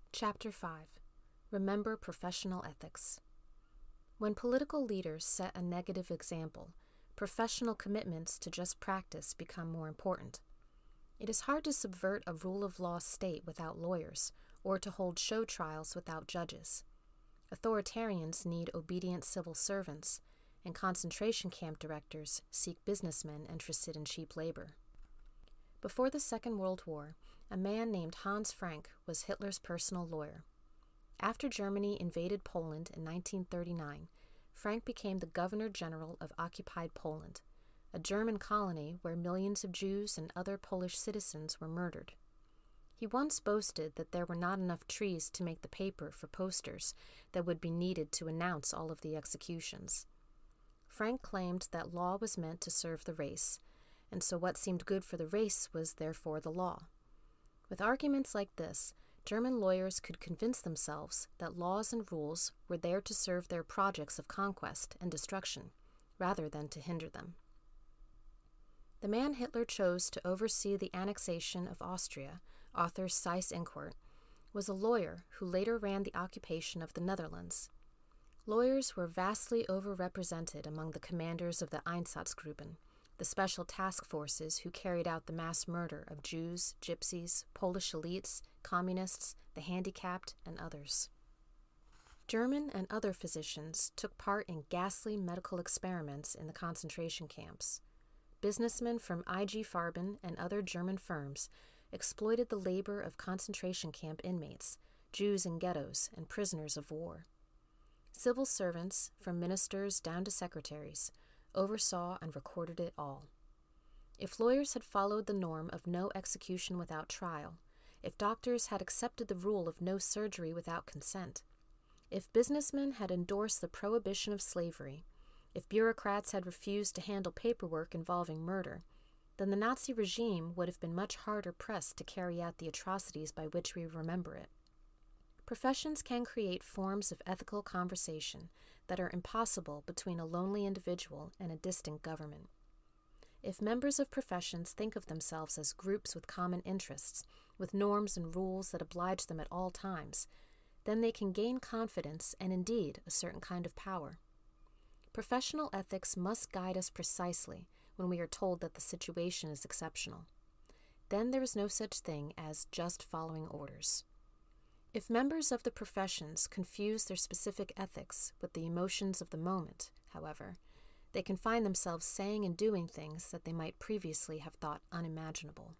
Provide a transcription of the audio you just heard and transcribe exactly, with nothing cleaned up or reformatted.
Chapter five. Remember Professional Ethics. When political leaders set a negative example, professional commitments to just practice become more important. It is hard to subvert a rule of law state without lawyers, or to hold show trials without judges. Authoritarians need obedient civil servants, and concentration camp directors seek businessmen interested in cheap labor. Before the Second World War, a man named Hans Frank was Hitler's personal lawyer. After Germany invaded Poland in nineteen thirty-nine, Frank became the Governor-General of occupied Poland, a German colony where millions of Jews and other Polish citizens were murdered. He once boasted that there were not enough trees to make the paper for posters that would be needed to announce all of the executions. Frank claimed that law was meant to serve the race, and so what seemed good for the race was therefore the law. With arguments like this, German lawyers could convince themselves that laws and rules were there to serve their projects of conquest and destruction, rather than to hinder them. The man Hitler chose to oversee the annexation of Austria, Arthur Seyss-Inquart, was a lawyer who later ran the occupation of the Netherlands. Lawyers were vastly overrepresented among the commanders of the Einsatzgruppen, the special task forces who carried out the mass murder of Jews, gypsies, Polish elites, communists, the handicapped, and others. German and other physicians took part in ghastly medical experiments in the concentration camps. Businessmen from I G Farben and other German firms exploited the labor of concentration camp inmates, Jews in ghettos, and prisoners of war. Civil servants, from ministers down to secretaries, oversaw and recorded it all. If lawyers had followed the norm of no execution without trial, if doctors had accepted the rule of no surgery without consent, if businessmen had endorsed the prohibition of slavery, if bureaucrats had refused to handle paperwork involving murder, then the Nazi regime would have been much harder pressed to carry out the atrocities by which we remember it. Professions can create forms of ethical conversation that are impossible between a lonely individual and a distant government. If members of professions think of themselves as groups with common interests, with norms and rules that oblige them at all times, then they can gain confidence and indeed a certain kind of power. Professional ethics must guide us precisely when we are told that the situation is exceptional. Then there is no such thing as just following orders. If members of the professions confuse their specific ethics with the emotions of the moment, however, they can find themselves saying and doing things that they might previously have thought unimaginable.